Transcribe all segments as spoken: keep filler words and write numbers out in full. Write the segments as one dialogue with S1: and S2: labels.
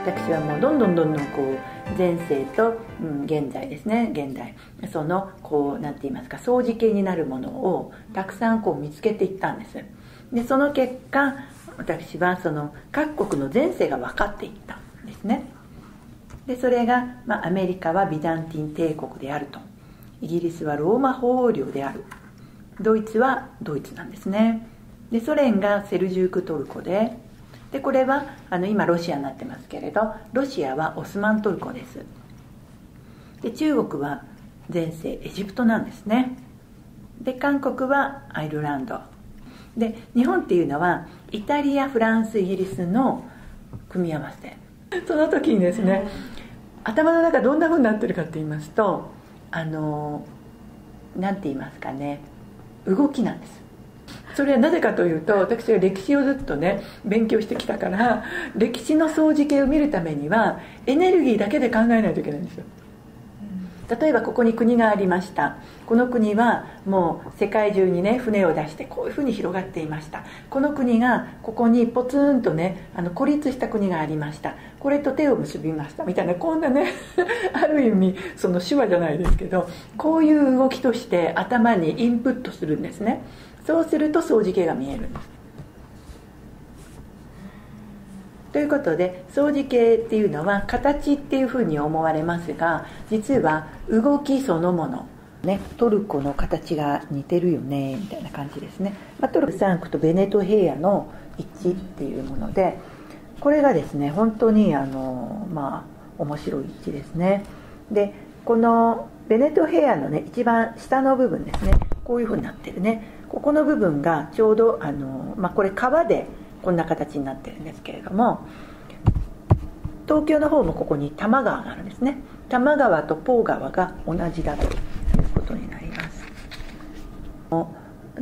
S1: 私はもうどんどんどんどんこう前世と、うん、現在ですね、現代、そのこうなんて言いますか、相似形になるものをたくさんこう見つけていったんです。でその結果、私はその各国の前世が分かっていったんですね。でそれが、まあ、アメリカはビザンティン帝国であると、イギリスはローマ法王領である、ドイツはドイツなんですね。でソ連がセルジュークトルコで、でこれはあの今ロシアになってますけれど、ロシアはオスマントルコです。で中国は前世エジプトなんですね。で韓国はアイルランドで、日本っていうのはイタリア、フランス、イギリスの組み合わせ。その時にですね、頭の中どんな風になってるかって言いますと、あのなんて言いますかね、動きなんです。それはなぜかというと、私が歴史をずっとね勉強してきたから、歴史の相似形を見るためにはエネルギーだけで考えないといけないんですよ。例えばここに国がありました。この国はもう世界中にね船を出してこういうふうに広がっていました。この国がここにポツンとねあの孤立した国がありました。これと手を結びましたみたいな、こんなねある意味その手話じゃないですけど、こういう動きとして頭にインプットするんですね。そうすると相似形が見えるんです。ということで、相似形っていうのは形っていうふうに思われますが、実は動きそのもの、ね、トルコの形が似てるよねみたいな感じですね。まあ、トルコ三区とベネト平野の一致っていうもので、これがですね本当にあのまあ面白い一致ですね。でこのベネト平野のね一番下の部分ですね、こういうふうになってるね、ここの部分がちょうどあの、まあ、これ川でこんな形になってるんですけれども、東京の方もここに多摩川があるんですね。多摩川とポー川が同じだということになります。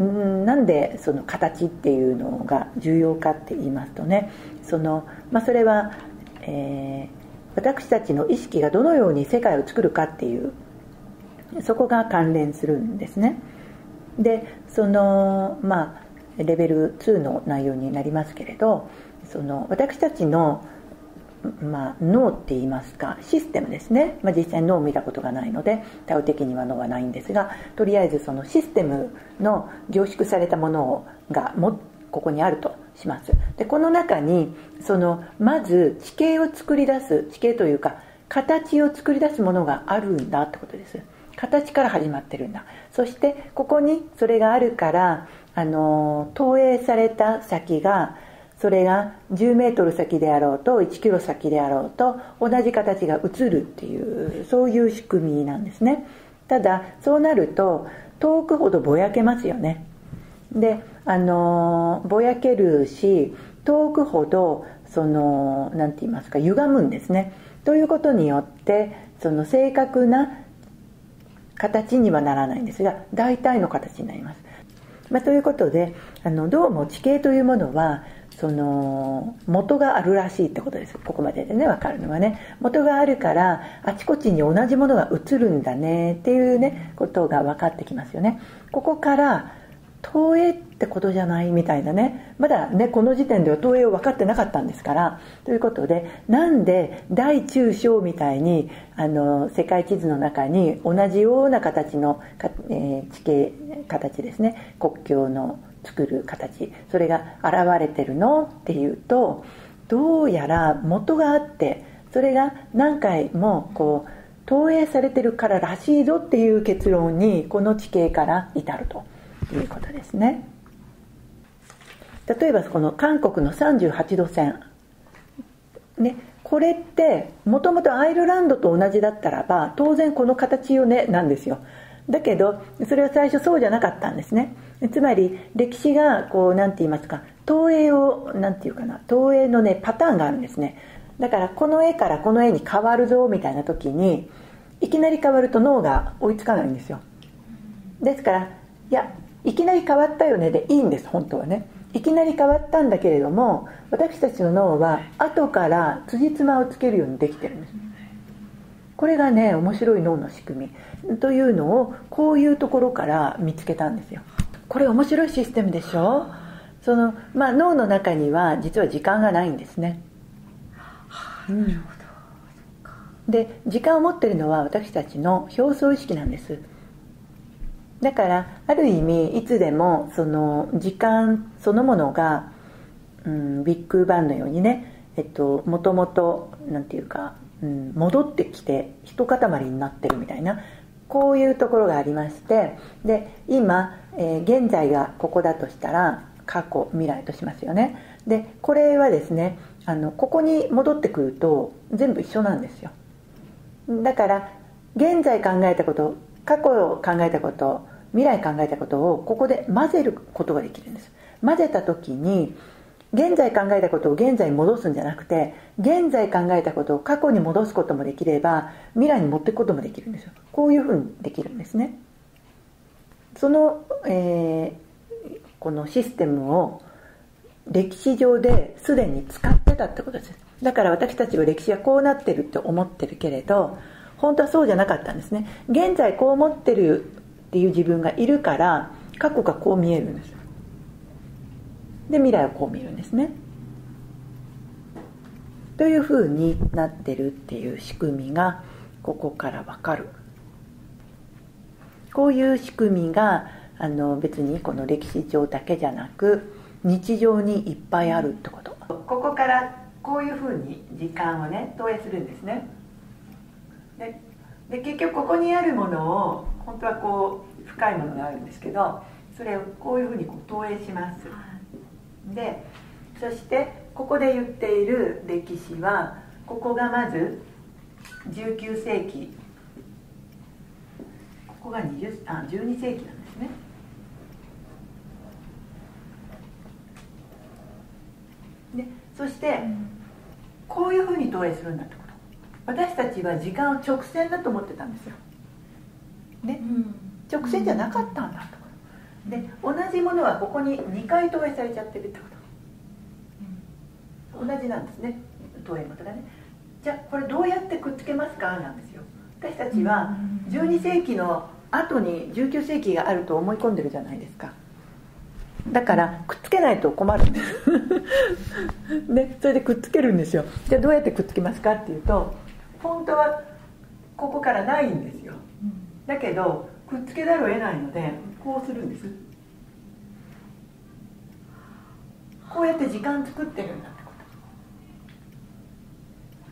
S1: んなんでその形っていうのが重要かって言いますとね、その、まあ、それは、えー、私たちの意識がどのように世界を作るかっていう、そこが関連するんですね。でそのまあレベルツーの内容になりますけれど、その私たちの、まあ、脳って言いますかシステムですね、まあ、実際に脳を見たことがないのでタオ的には脳はないんですが、とりあえずそのシステムの凝縮されたものがもここにあるとします。でこの中にそのまず地形を作り出す、地形というか形を作り出すものがあるんだってことです。形から始まってるんだ。そしてここにそれがあるから、あの投影された先が、それがじゅうメートル先であろうといちキロ先であろうと同じ形が映るっていう、そういう仕組みなんですね。ただそうなると遠くほどぼやけますよね。であのぼやけるし、遠くほどそのなんて言いますか歪むんですね。ということによってその正確な形にはならないんですが、大体の形になります。まあ、ということであのどうも地形というものはその元があるらしいってことです。ここまででね分かるのはね、元があるからあちこちに同じものが映るんだねっていうねことが分かってきますよね。ここから投影ってことじゃないみたいなね、まだねこの時点では投影を分かってなかったんですから、ということでなんで大中小みたいにあの世界地図の中に同じような形の、えー、地形形ですね、国境の作る形、それが現れてるのっていうと、どうやら元があって、それが何回もこう投影されてるかららしいぞっていう結論にこの地形から至るということですね。例えばこの韓国のさんじゅうはちど線、ね、これってもともとアイルランドと同じだったらば当然この形よねなんですよ。だけどそれは最初そうじゃなかったんですね。つまり歴史がこうなんて言いますか、投影をなんていうかな、投影のねパターンがあるんですね。だからこの絵からこの絵に変わるぞみたいな時にいきなり変わると脳が追いつかないんですよ。ですからいやいきなり変わったよねでいいんです。本当はねいきなり変わったんだけれども、私たちの脳は後から辻褄をつけるようにできてるんです。これがね面白い脳の仕組みというのをこういうところから見つけたんですよ。これ面白いシステムでしょ。その、まあ、脳の中には実は時間がないんですね。 うん、で時間を持っているのは私たちの表層意識なんです。だからある意味いつでもその時間そのものが、うん、ビッグバンのようにね、えっと、もともとなんていうか、うん、戻ってきて一塊になってるみたいな、こういうところがありまして、で今、えー、現在がここだとしたら過去未来としますよね。でこれはですね、あのここに戻ってくると全部一緒なんですよ。だから現在考えたこと、過去を考えたこと、未来考えたことをここで混ぜることができるんです。混ぜた時に現在考えたことを現在に戻すんじゃなくて、現在考えたことを過去に戻すこともできれば未来に持っていくこともできるんですよ。こういうふうにできるんですね。その、えー、このシステムを歴史上ですでに使ってたってことです。だから私たちは歴史はこうなってるって思ってるけれど、本当はそうじゃなかったんですね。現在こう思ってるっていう自分がいるから過去がこう見えるんです。で未来はこう見るんですね。というふうになってるっていう仕組みがここからわかる。こういう仕組みがあの別にこの歴史上だけじゃなく日常にいっぱいあるってこと。ここからこういうふうに時間をね投影するんですね。でで結局ここにあるものを本当はこう深いものがあるんですけど、それをこういうふうにこう投影します。でそしてここで言っている歴史は、ここがまずじゅうきゅうせいき、ここがにじゅうあじゅうにせいきなんですね。でそしてこういうふうに投影するんだってこと。私たちは時間を直線だと思ってたんですよ。ね、直線じゃなかったんだと。で同じものはここににかい投影されちゃってるってこと。同じなんですね、投影元がね。じゃあこれどうやってくっつけますかなんですよ。私たちはじゅうにせいきの後にじゅうきゅうせいきがあると思い込んでるじゃないですか。だからくっつけないと困るんですね、それでくっつけるんですよ。じゃあどうやってくっつけますかっていうと、本当はここからないんですよ。だけどくっつけざるを得ないのでこうするんです。こうやって時間作ってるんだってこと、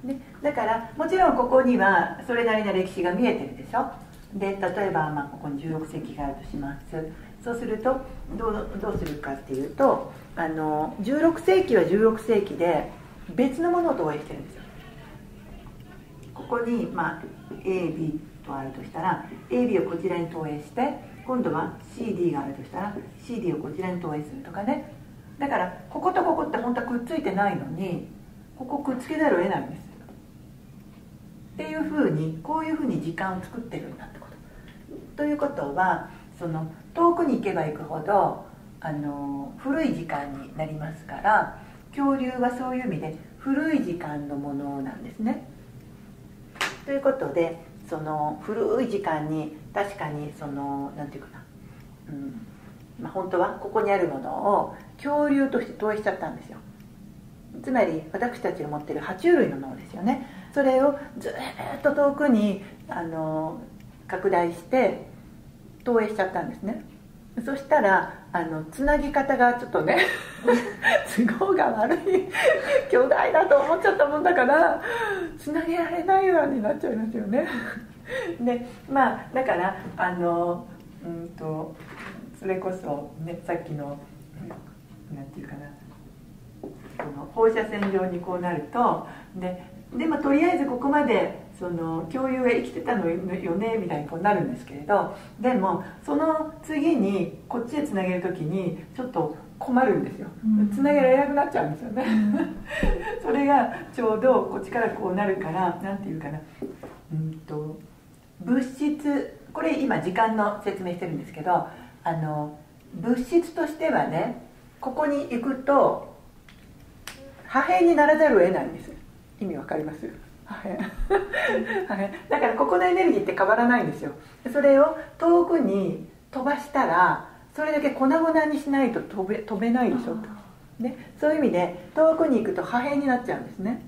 S1: ね、だからもちろんここにはそれなりの歴史が見えてるでしょ。で例えばまあここにじゅうろくせいきがあるとします。そうするとどう、どうするかっていうと、あのじゅうろくせいきはじゅうろくせいきで別のものを投影してるんですよ。ここに、まあ、エービー とあるとしたら エービー をこちらに投影して、今度は シーディー があるとしたら シーディー をこちらに投影するとかね。だからこことここって本当はくっついてないのにここくっつけざるを得ないんですっていうふうに、こういうふうに時間を作ってるんだってこと。ということは、その遠くに行けば行くほどあの古い時間になりますから、恐竜はそういう意味で古い時間のものなんですね。ということで、その古い時間に確かにそのなんていうかな、うんまあ、本当はここにあるものを恐竜として投影しちゃったんですよ。つまり私たちが持っている爬虫類の脳ですよね。それをずっと遠くにあの拡大して投影しちゃったんですね。そしたらあのつなぎ方がちょっとね都合が悪い巨大だと思っちゃったもんだからつなげられないようになっちゃいますよねでまあだからあのうんとそれこそね、さっきのなんていうかな、この放射線状にこうなるとででもとりあえずここまでその恐竜が生きてたのよねみたいにこうなるんですけれど、でもその次にこっちへつなげる時にちょっと困るんですよ。つなげられなくなっちゃうんですよねそれがちょうどこっちからこうなるから、なんていうかな、うんと物質、これ今時間の説明してるんですけど、あの物質としてはね、ここに行くと破片にならざるを得ないんです。意味わかります？破片破片だからここのエネルギーって変わらないんですよ。それを遠くに飛ばしたらそれだけ粉々にしないと飛べ、飛べないでしょと、ね、そういう意味で遠くに行くと破片になっちゃうんですね。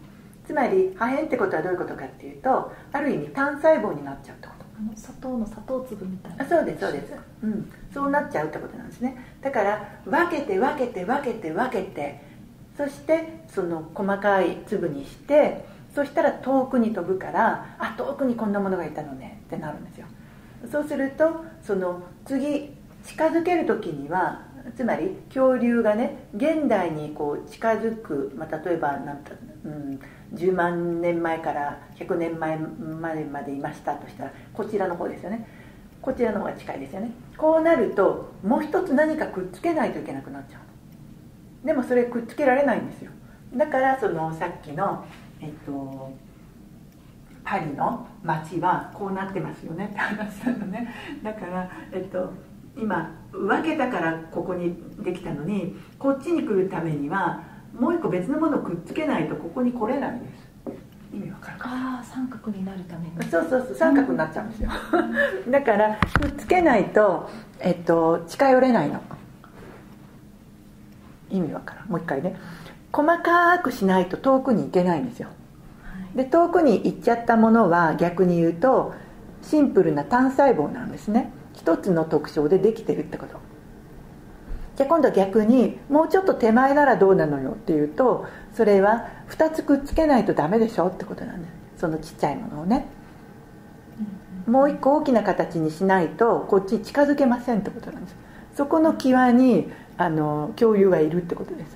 S1: つまり破片ってことはどういうことかっていうと、ある意味単細胞になっちゃうってこと。
S2: あの砂糖の砂糖粒みたいな。
S1: あ、そうですそうです、うん、そうなっちゃうってことなんですね。だから分けて分けて分けて分けて、そしてその細かい粒にして、そしたら遠くに飛ぶから、あ、遠くにこんなものがいたのねってなるんですよ。そうするとその次近づける時には、つまり恐竜がね現代にこう近づく、まあ、例えばなんか、うん、じゅうまんねんまえからひゃくねんまえまでまでいましたとしたら、こちらの方ですよね。こちらの方が近いですよね。こうなるともう一つ何かくっつけないといけなくなっちゃう。でもそれくっつけられないんですよ。だからそのさっきのえっとパリの街はこうなってますよねって話なのね。だから、えっと、今分けたからここにできたのに、こっちに来るためにはもう一個別のものをくっつけないとここに来れないんです。意味わかるか。
S2: ああ、三角になるために。
S1: そうそうそう、三角になっちゃうんですよ。だからくっつけないと、えっと、近寄れないの。意味わからん。もう一回ね、細かくしないと遠くに行けないんですよ。で遠くに行っちゃったものは逆に言うとシンプルな単細胞なんですね。一つの特徴でできてるってこと。じゃあ今度は逆にもうちょっと手前ならどうなのよっていうと、それはふたつくっつけないとダメでしょってことなんです。そのちっちゃいものをね、もう一個大きな形にしないとこっちに近づけませんってことなんです。そこの際にあの恐竜がいるってことです。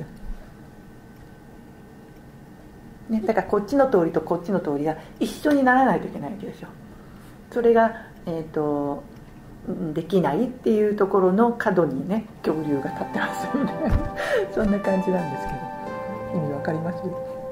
S1: ね、だからこっちの通りとこっちの通りが一緒にならないといけないわけでしょ。それが、えーと、できないっていうところの角にね恐竜が立ってますよね。そんな感じなんですけど、意味わかります？